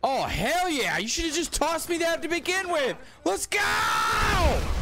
Oh, hell yeah. You should have just tossed me that to begin with. Let's go!